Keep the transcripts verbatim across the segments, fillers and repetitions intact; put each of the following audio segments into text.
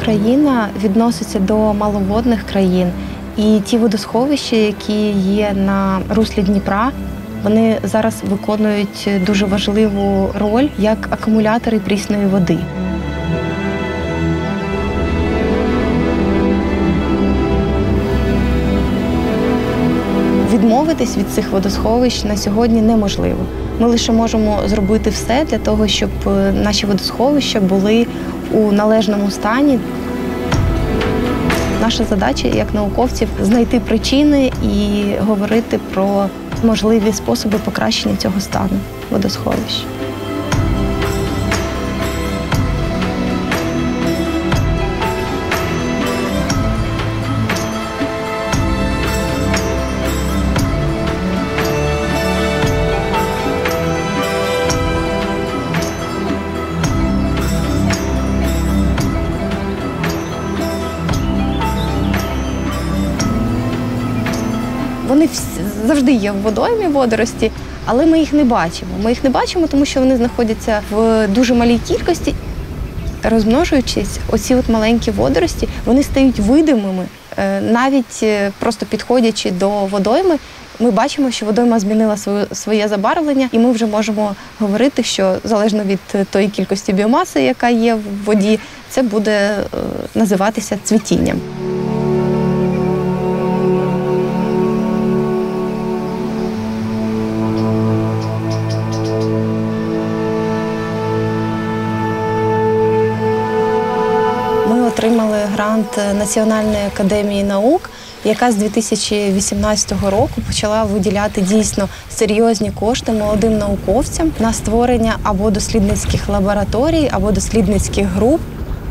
Україна відноситься до маловодних країн. І ті водосховища, які є на руслі Дніпра, вони зараз виконують дуже важливу роль як акумулятори прісної води. Відмовитись від цих водосховищ на сьогодні неможливо. Ми лише можемо зробити все для того, щоб наші водосховища були у належному стані. Наша задача, як науковців, знайти причини і говорити про можливі способи покращення цього стану водосховищ. Вони завжди є в водоймі, водорості, але ми їх не бачимо. Ми їх не бачимо, тому що вони знаходяться в дуже малій кількості. Розмножуючись, оці от маленькі водорості, вони стають видимими. Навіть просто підходячи до водойми, ми бачимо, що водойма змінила своє, своє забарвлення, і ми вже можемо говорити, що залежно від тої кількості біомаси, яка є в воді, це буде називатися цвітінням. Отримали грант Національної академії наук, яка з дві тисячі вісімнадцятого року почала виділяти дійсно серйозні кошти молодим науковцям на створення або дослідницьких лабораторій, або дослідницьких груп.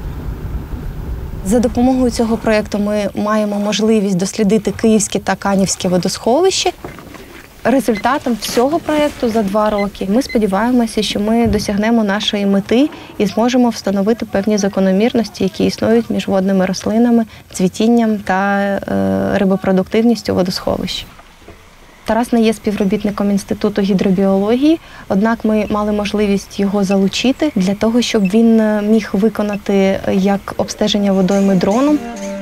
За допомогою цього проєкту ми маємо можливість дослідити Київське та Канівське водосховище. Результатом всього проєкту за два роки ми сподіваємося, що ми досягнемо нашої мети і зможемо встановити певні закономірності, які існують між водними рослинами, цвітінням та е, рибопродуктивністю водосховищ. Тарас не є співробітником Інституту гідробіології, однак ми мали можливість його залучити для того, щоб він міг виконати як обстеження водойми дроном.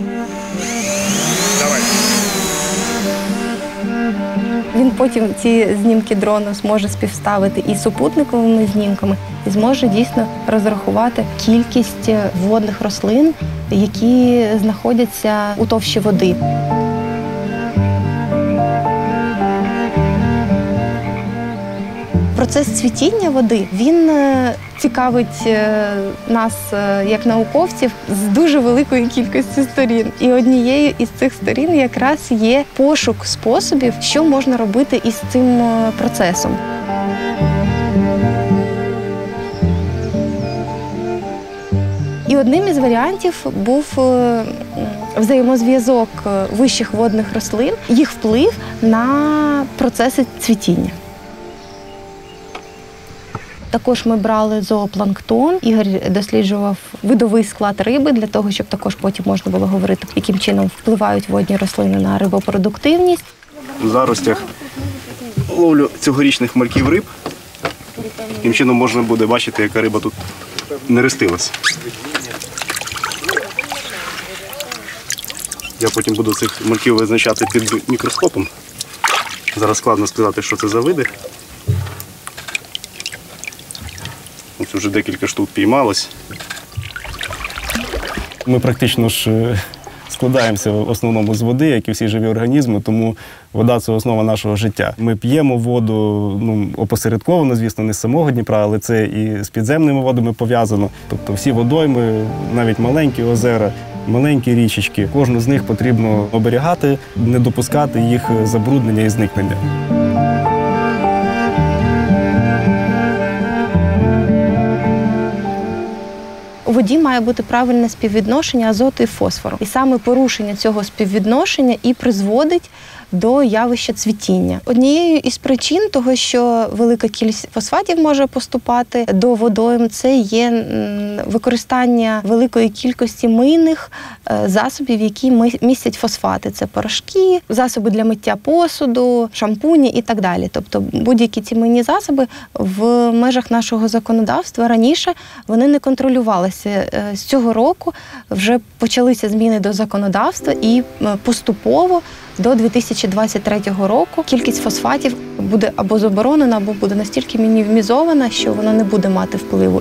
Він потім ці знімки дрону зможе співставити із супутниковими знімками і зможе дійсно розрахувати кількість водних рослин, які знаходяться у товщі води. Процес цвітіння води, він цікавить нас, як науковців, з дуже великою кількістю сторін. І однією із цих сторін якраз є пошук способів, що можна робити із цим процесом. І одним із варіантів був взаємозв'язок вищих водних рослин, їх вплив на процеси цвітіння. Також ми брали зоопланктон. Ігор досліджував видовий склад риби для того, щоб також потім можна було говорити, яким чином впливають водні рослини на рибопродуктивність. В заростях ловлю цьогорічних мальків риб. Таким чином можна буде бачити, яка риба тут нерестилась. Я потім буду цих мальків визначати під мікроскопом. Зараз складно сказати, що це за види. Ось вже декілька штук піймалось. Ми практично ж складаємося в основному з води, як і всі живі організми, тому вода – це основа нашого життя. Ми п'ємо воду, ну, опосередковано, звісно, не з самого Дніпра, але це і з підземними водами пов'язано. Тобто всі водойми, навіть маленькі озера, маленькі річечки, кожну з них потрібно оберігати, не допускати їх забруднення і зникнення. У воді має бути правильне співвідношення азоту і фосфору. І саме порушення цього співвідношення і призводить до явища цвітіння. Однією із причин того, що велика кількість фосфатів може поступати до водойм, це є використання великої кількості мийних засобів, які містять фосфати. Це порошки, засоби для миття посуду, шампуні і так далі. Тобто будь-які ці мийні засоби в межах нашого законодавства раніше вони не контролювалися. З цього року вже почалися зміни до законодавства і поступово до дві тисячі двадцять третього року кількість фосфатів буде або заборонена, або буде настільки мінімізована, що вона не буде мати впливу.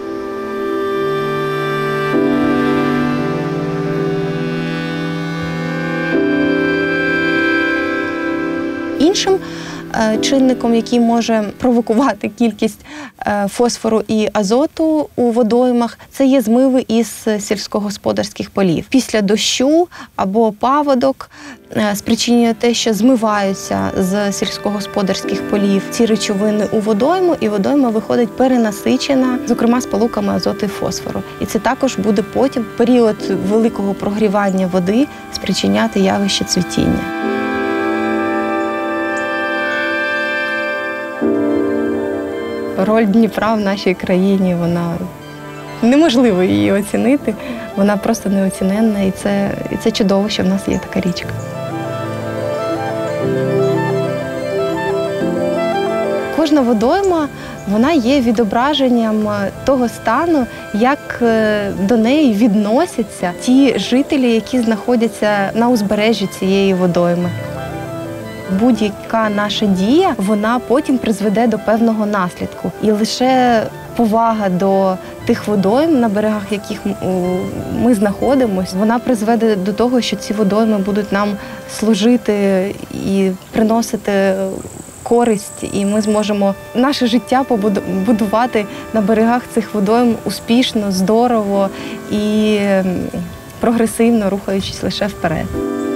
Іншим чинником, який може провокувати кількість фосфору і азоту у водоймах, це є змиви із сільськогосподарських полів. Після дощу або паводок спричинює те, що змиваються з сільськогосподарських полів ці речовини у водойму, і водойма виходить перенасичена, зокрема, сполуками азоту і фосфору. І це також буде потім, в період великого прогрівання води, спричиняти явище цвітіння. Роль Дніпра в нашій країні, вона неможливо її оцінити, вона просто неоціненна, і це, і це чудово, що в нас є така річка. Кожна водойма, вона є відображенням того стану, як до неї відносяться ті жителі, які знаходяться на узбережжі цієї водойми. Будь-яка наша дія, вона потім призведе до певного наслідку. І лише повага до тих водойм, на берегах яких ми знаходимося, вона призведе до того, що ці водойми будуть нам служити і приносити користь, і ми зможемо наше життя побудувати на берегах цих водойм успішно, здорово і прогресивно, рухаючись лише вперед.